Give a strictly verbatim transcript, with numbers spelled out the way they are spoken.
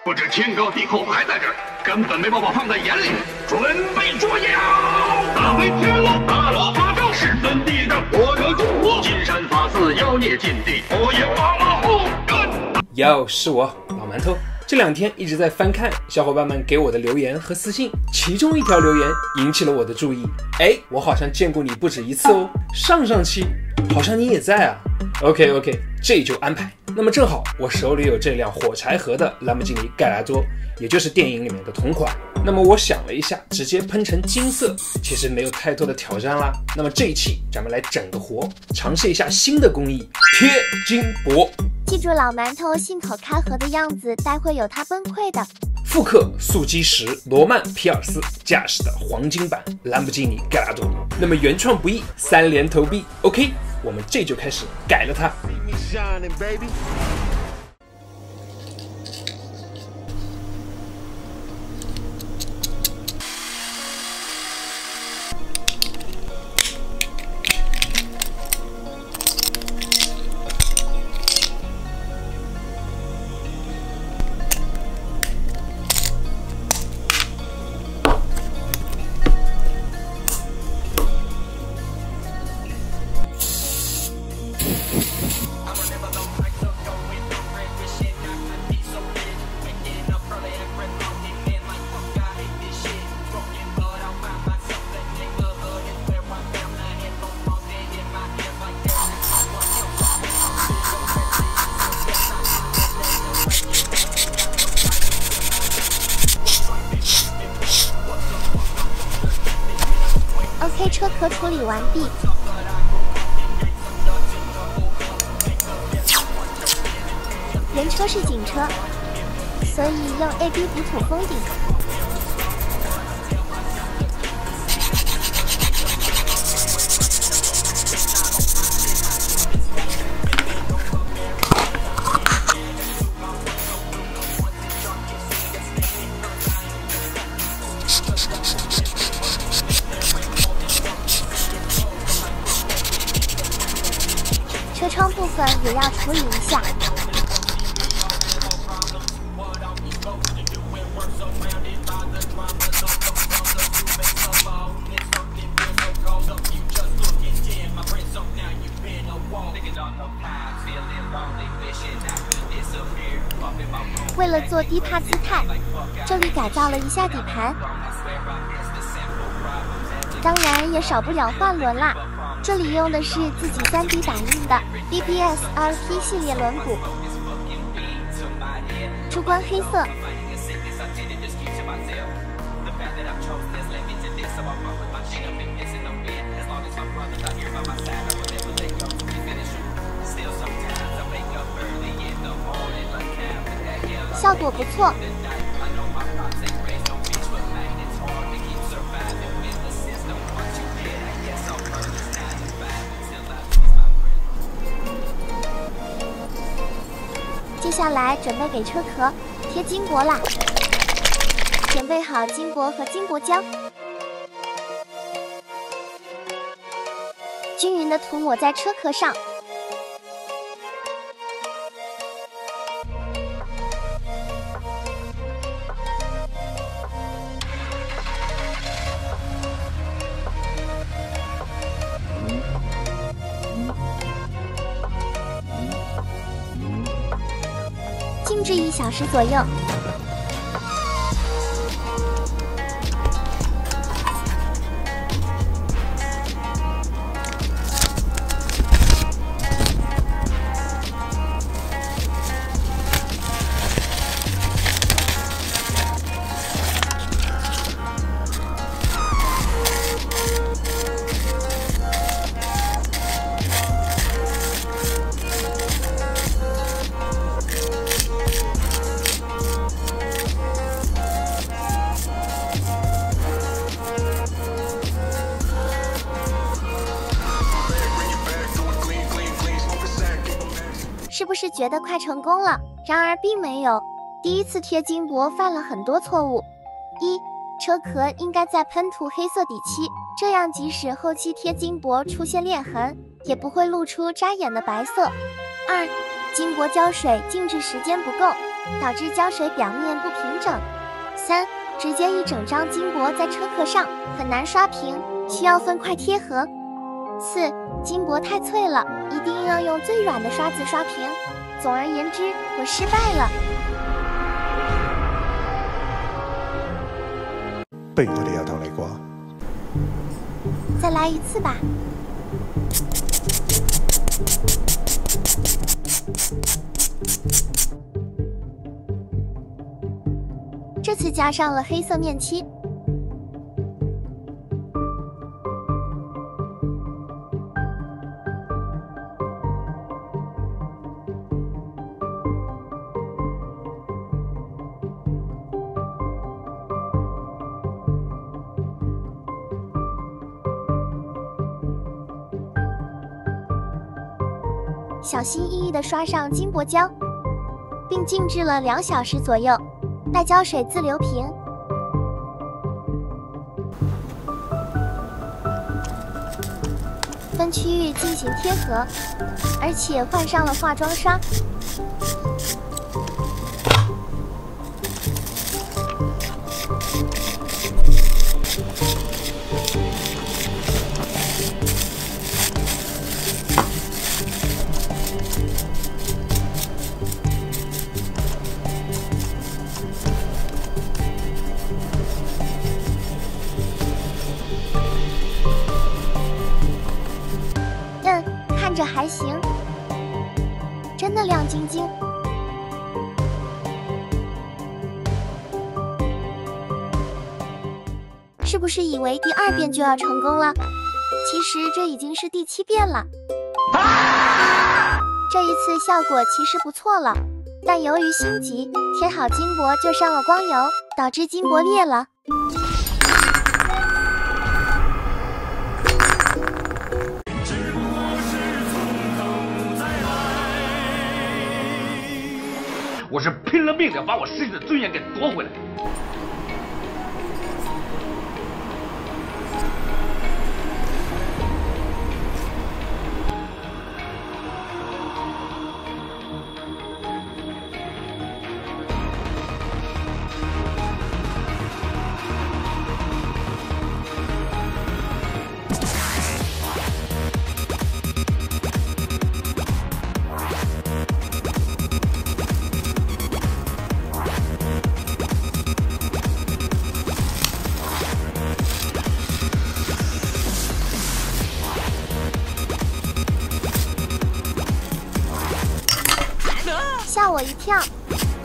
不知天高地厚还在这儿，根本没把我放在眼里。准备捉妖！大威天龙，大罗法咒，是本地的火者中国，金山法寺妖孽禁地，火焰马马虎跟。 哟，是我老馒头。这两天一直在翻看小伙伴们给我的留言和私信，其中一条留言引起了我的注意。哎，我好像见过你不止一次哦，上上期好像你也在啊。OK OK， 这就安排。那么正好我手里有这辆火柴盒的兰博基尼盖拉多，也就是电影里面的同款。那么我想了一下，直接喷成金色其实没有太多的挑战啦。那么这一期咱们来整个活，尝试一下新的工艺贴金箔。 记住老馒头信口开河的样子，待会有他崩溃的。 复刻素基石罗曼皮尔斯驾驶的黄金版兰博基尼盖拉多，那么原创不易，三连投币 OK， 我们这就开始改了它。 OK， 车壳处理完毕。原车是警车，所以用 A B 补土封顶。车窗部分也要处理一下。为了做低趴姿态，这里改造了一下底盘，当然也少不了换轮啦。这里用的是自己 三 D 打印的 B B S R P 系列轮毂，出光黑色。效果不错。接下来准备给车壳贴金箔啦，准备好金箔和金箔胶，均匀的涂抹在车壳上。静置一小时左右。是不是觉得快成功了？然而并没有。第一次贴金箔犯了很多错误：一、车壳应该再喷涂黑色底漆，这样即使后期贴金箔出现裂痕，也不会露出扎眼的白色；二、金箔胶水静置时间不够， 导致胶水表面不平整。三、直接一整张金箔在车壳上，很难刷平，需要分块贴合。四、金箔太脆了，一定要用最软的刷子刷平。总而言之，我失败了。 不如我哋由頭嚟過。 再來一次吧。这次加上了黑色面漆。小心翼翼地刷上金箔胶，并静置了两小时左右，待胶水自流平。分区域进行贴合，而且换上了化妆刷。看着还行，真的亮晶晶。是不是以为第二遍就要成功了？其实这已经是第七遍了。这一次效果其实不错了，但由于心急，贴好金箔就上了光油，导致金箔裂了。 我是拼了命的把我失去的尊严给夺回来。 吓我一跳！